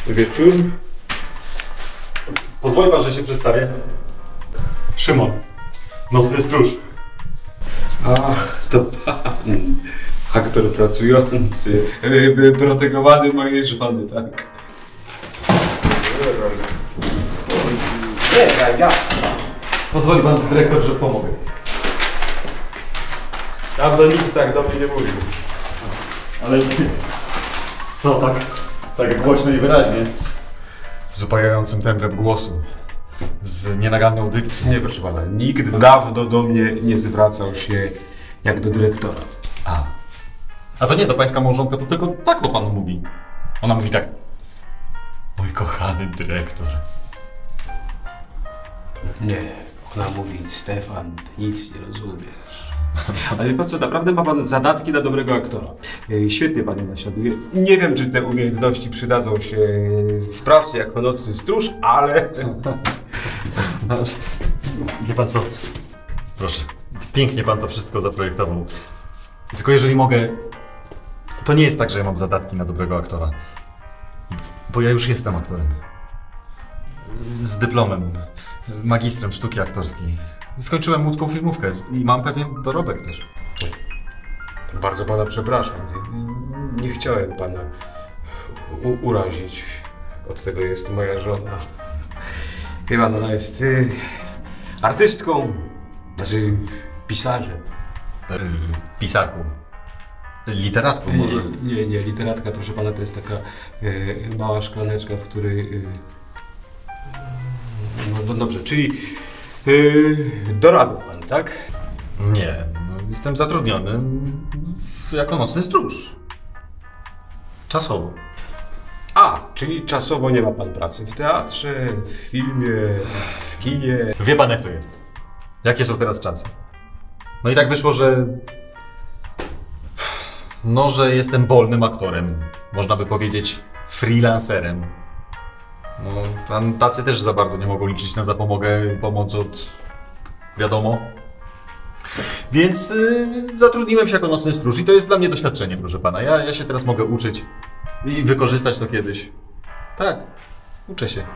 wieczór. Pozwoli pan, że się przedstawię. Szymon, nocny stróż. A, to pan, aktor pracujący, protegowany mojej żony, tak? Jasne. Pozwoli pan, dyrektor, że pomogę. Dawno nikt tak do mnie nie mówił. Ale co tak głośno i wyraźnie? Z upajającym tembrem głosu. Z nienaganną dykcją. Nie, proszę pana, nikt dawno do mnie nie zwracał się jak do dyrektora. A to nie, to pańska małżonka to tylko tak o panu mówi. Ona mówi tak. Mój kochany dyrektor. Nie, ona mówi, Stefan, ty nic nie rozumiesz. Ale pan co, naprawdę ma pan zadatki na dobrego aktora. Świetnie pan je naśladuje. Nie wiem, czy te umiejętności przydadzą się w pracy jako nocny stróż, ale... Wie pan co? Proszę, pięknie pan to wszystko zaprojektował. Tylko jeżeli mogę, to nie jest tak, że ja mam zadatki na dobrego aktora. Bo ja już jestem aktorem. Z dyplomem, magistrem sztuki aktorskiej. Skończyłem łódzką filmówkę i mam pewien dorobek też. Bardzo pana przepraszam. Nie chciałem pana urazić. Od tego jest moja żona. Wie pan, ona jest artystką, znaczy pisarzem. Pisarką. Literatką może. Nie, literatka, proszę pana, to jest taka mała szklaneczka, w której... No dobrze, czyli dorabia pan, tak? Nie, no, jestem zatrudniony jako nocny stróż. Czasowo. Czyli czasowo nie ma pan pracy w teatrze, w filmie, w kinie. Wie pan, jak to jest. Jakie są teraz czasy? No i tak wyszło, że... No, że jestem wolnym aktorem. Można by powiedzieć freelancerem. No, pan tacy też za bardzo nie mogą liczyć na zapomogę, pomoc od... wiadomo. Więc zatrudniłem się jako nocny stróż i to jest dla mnie doświadczenie, proszę pana. Ja się teraz mogę uczyć i wykorzystać to kiedyś. Tak, uczę się.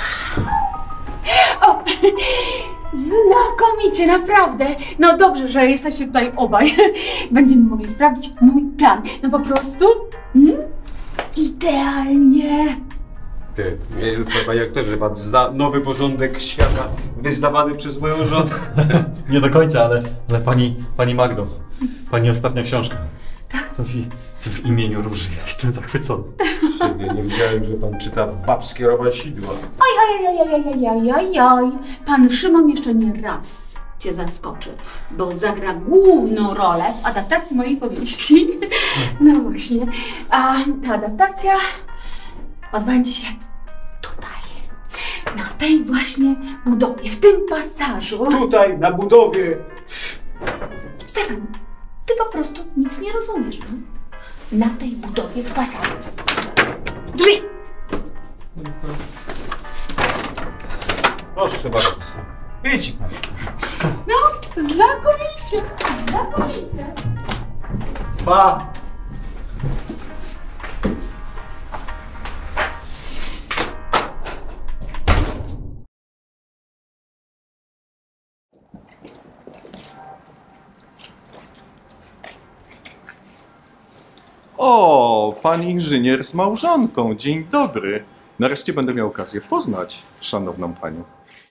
O, znakomicie, naprawdę. No dobrze, że jesteście tutaj obaj. Będziemy mogli sprawdzić mój plan. No po prostu idealnie. Panie aktorze, pan zna nowy porządek świata wyznawany przez moją żonę. Nie do końca, ale pani Magdo, pani ostatnia książka. Tak? To w imieniu Róży. Ja jestem zachwycony. Nie widziałem, że pan czyta babskie robacidła. Oj. Pan Szymon jeszcze nie raz cię zaskoczy, bo zagra główną rolę w adaptacji mojej powieści. No właśnie. A ta adaptacja odbędzie się tutaj, na tej właśnie budowie, w tym pasażu. Tutaj, na budowie. Stefan, ty po prostu nic nie rozumiesz, no? Na tej budowie w pasażu. Drzwi! Proszę bardzo. Idź pan. No, znakomicie. Pa! O, pan inżynier z małżonką. Dzień dobry. Nareszcie będę miał okazję poznać szanowną panią.